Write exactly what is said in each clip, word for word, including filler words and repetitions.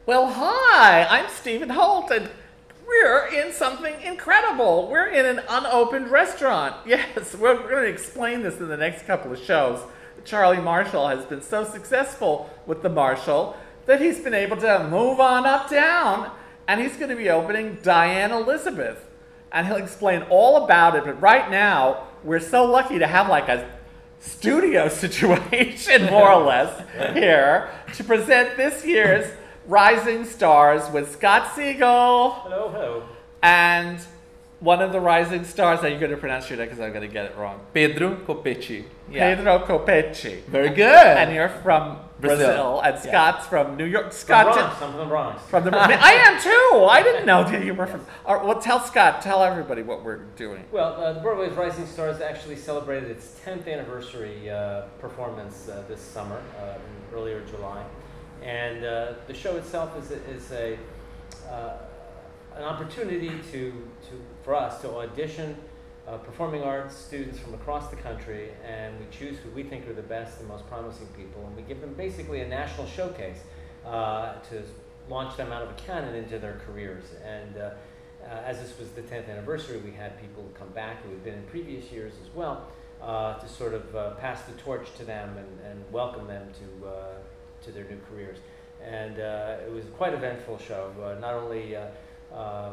Well, hi, I'm Stephen Holt, and we're in something incredible. We're in an unopened restaurant. Yes, we're going to explain this in the next couple of shows. Charlie Marshall has been so successful with the Marshall that he's been able to move on uptown, and he's going to be opening Diane Elizabeth. And he'll explain all about it, but right now, we're so lucky to have like a studio situation, more or less, here to present this year's Rising Stars with Scott Siegel. Hello, hello. And one of the rising stars, are you going to pronounce your name because I'm going to get it wrong? Pedro Copecci. Yeah. Pedro Copecci. Very good. And you're from Brazil, Brazil. and Yeah. Scott's from New York. From Scott, the Bronx. I'm from the Bronx. From the I am too. I didn't know that you were from. All right, well, tell Scott, tell everybody what we're doing. Well, uh, the Broadway's Rising Stars actually celebrated its tenth anniversary uh, performance uh, this summer, uh, in earlier July. And uh, the show itself is a, is a uh, an opportunity to, to for us to audition uh, performing arts students from across the country, and we choose who we think are the best and most promising people, and we give them basically a national showcase uh, to launch them out of a cannon into their careers. And uh, uh, as this was the tenth anniversary, we had people come back who had been in previous years as well uh, to sort of uh, pass the torch to them and, and welcome them to uh, to their new careers. And uh, it was quite an eventful show. Uh, not only uh, uh,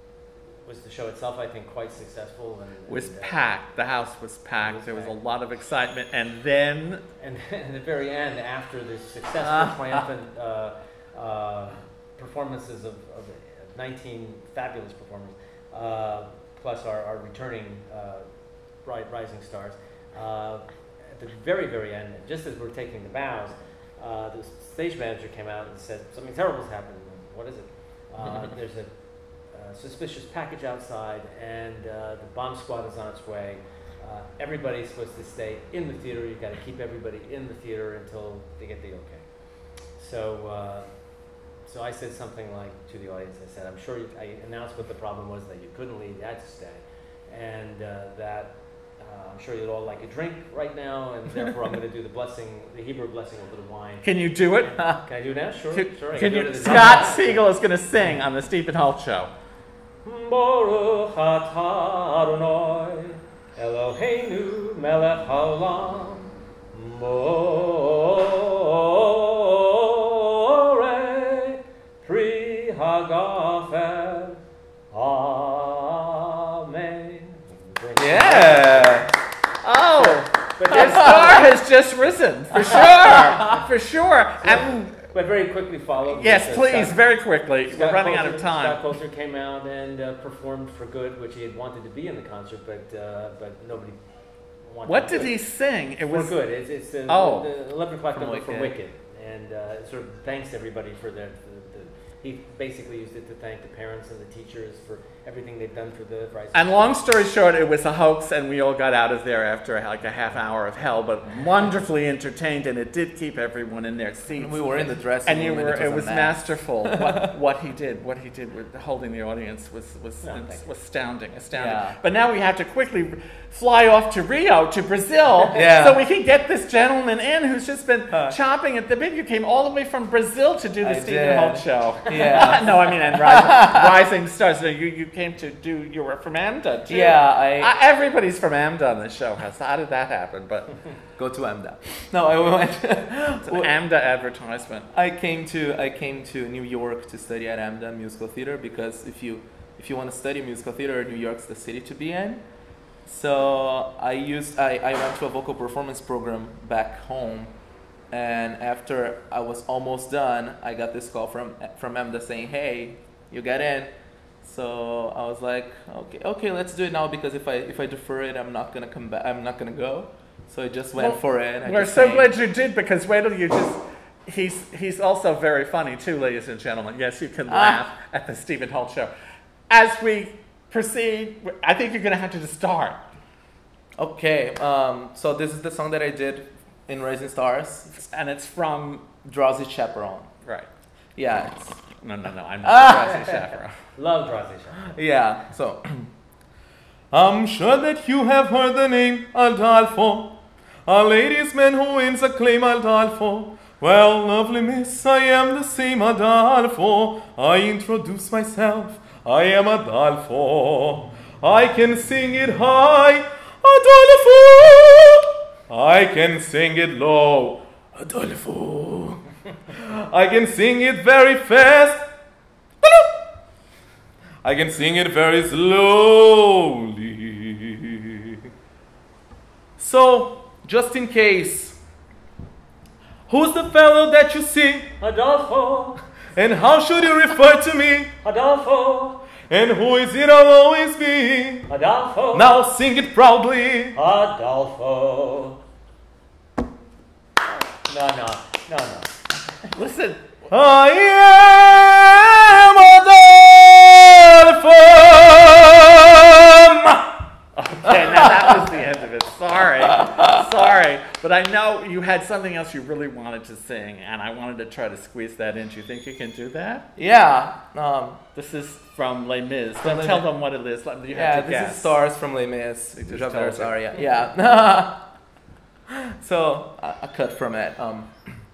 was the show itself, I think, quite successful. And, It was and, uh, packed. The house was packed. was there was a packed. lot of excitement. And then... And at the very end, after the successful, Ah. triumphant uh, uh, performances of, of nineteen fabulous performers, uh, plus our, our returning uh, ri- rising stars, uh, at the very, very end, just as we were taking the bows, uh, the stage manager came out and said, something terrible's happened. What is it? Uh, there's a uh, suspicious package outside, and uh, the bomb squad is on its way. Uh, everybody's supposed to stay in the theater. You've got to keep everybody in the theater until they get the okay. So, uh, so I said something like to the audience. I said, "I'm sure." You, I announced what the problem was, that you couldn't leave, you had to stay, and uh, that uh, I'm sure you'd all like a drink right now, and therefore I'm going to do the blessing, the Hebrew blessing of the wine. Can you do it? Can I do it now? Sure, Can, sure. I can do you? it as a- Scott Siegel is going to sing on the Stephen Holt Show. Baruch atah Adonai Eloheinu melech haolam borei pri hagafen. Amen. Yeah. Oh, But the there's star has just risen, for sure, for sure. And But very quickly followed. yes, with, uh, please, Scott- very quickly. We're Scott running out Coulter- of Scott time. Coulter came out and uh, performed for good, which he had wanted to be in the concert, but uh, but nobody wanted. What to did do he it. sing? It For was good. It's, it's the, Oh. the eleven o'clock From number from Wicked. Wicked, and uh, it sort of thanks everybody for the, the, the. He basically used it to thank the parents and the teachers for everything they've done for the Rising And Stars. long story short, it was a hoax, and we all got out of there after like a half hour of hell, but wonderfully entertained, and it did keep everyone in their seats. And we were in the dressing And you room. were, and it a was mess. masterful. what, what he did, what he did with holding the audience was was, No, thank you. was astounding, astounding. Yeah. But now we have to quickly fly off to Rio, to Brazil, Yeah. so we can get this gentleman in who's just been Huh. chomping at the bit. You came all the way from Brazil to do the I Stephen did. Holt show. Yeah. no, I mean, and Rising, Rising Stars. So you, you came to do, you were from AMDA, too. Yeah, I Uh, everybody's from AMDA on this show. How, how did that happen? But go to AMDA. No, I went. it's an AMDA advertisement. I came to I came to New York to study at AMDA Musical Theater, because if you if you want to study musical theater, New York's the city to be in. So I used I, I went to a vocal performance program back home, and after I was almost done, I got this call from from AMDA saying, "Hey, you got in." So I was like, "Okay, okay, let's do it now, because if I if I defer it, I'm not gonna come back. I'm not gonna go." So I just went Well, for it. I We're just so came. glad you did, because wait till you just. He's he's also very funny too, ladies and gentlemen. Yes, you can Ah. laugh at the Stephen Holt Show. As we proceed, I think you're going to have to just start. Okay, um, so this is the song that I did in Rising Stars, And it's from. Drowsy Chaperone. Right. Yeah, it's, No, no, no. I'm not Ah. the Drowsy Chaperone. Love Drowsy Chaperone. yeah, so. I'm sure that you have heard the name Adolfo, a ladies' man who wins acclaim Adolfo, Well, lovely miss, I am the same Adolfo. I introduce myself, I am Adolfo. I can sing it high, Adolfo. I can sing it low, Adolfo. I can sing it very fast. I can sing it very slowly. So, just in case, who's the fellow that you see? Adolfo. And how should you refer to me? Adolfo. And who is it I'll always be? Adolfo. Now sing it proudly. Adolfo. No, no, no, no. Listen. I am Adolfo. Okay, now that was the end of it. Sorry. Sorry. But I know you had something else you really wanted to sing, and I wanted to try to squeeze that in. Do you think you can do that? Yeah. Um, This is from Les Mis. From Don't Les tell Mis. them what it is. Let- You yeah, have to this guess. is Stars from Les Mis. They just Jean told Ver's you. aria. Yeah. So, a, a cut from it. Um,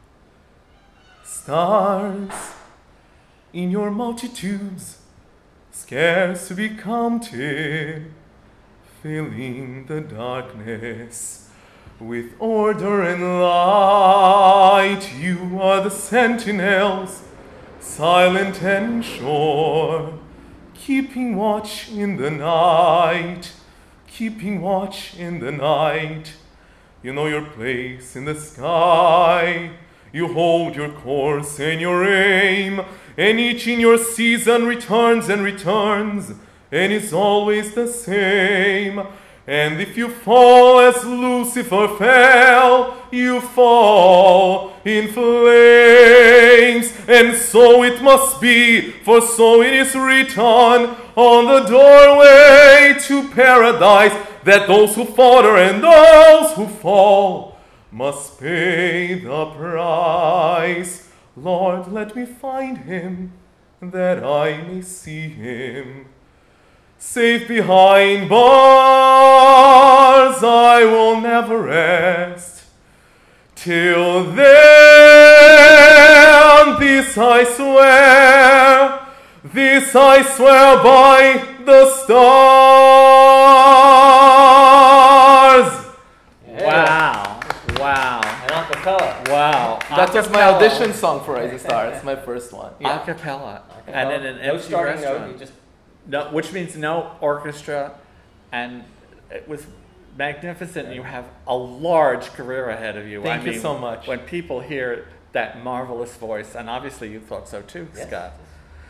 Stars in your multitudes, scarce to be counted, filling the darkness with order and light. You are the sentinels, silent and sure, keeping watch in the night, keeping watch in the night. You know your place in the sky, you hold your course and your aim, and each in your season returns and returns, and is always the same. And if you fall as Lucifer fell, you fall in flames. And so it must be, for so it is written on the doorway to paradise, that those who falter and those who fall must pay the price. Lord, let me find him, that I may see him. Safe behind bars, I will never rest. Till then, this I swear, this I swear by the stars. Wow. Wow. And a cappella. Wow. That was my Acapella. audition song for Rising Star. It's my first one. A cappella. And in an no empty starting restaurant. note, you just No, which means no orchestra, and it was magnificent. You have a large career ahead of you. Thank I you mean, so much. When people hear that marvelous voice, and obviously you thought so too, Yes. Scott.